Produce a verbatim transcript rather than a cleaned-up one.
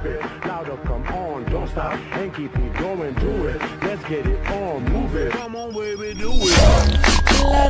pump it. Louder, come on, don't stop, and keep me going, do it. Let's get it on, move it. Come on, baby, do it.